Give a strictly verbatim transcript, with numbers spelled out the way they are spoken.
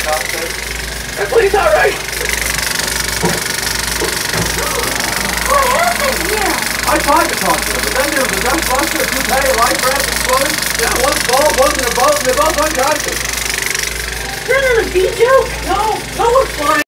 And please, all right. What happened here? I tried to talk to him, but then there was a gunbuster, a toupee, a life raft exploded. Yeah, one's bald, one's in a boat, and they're both unconscious. None of the beat you? No, no one's flying.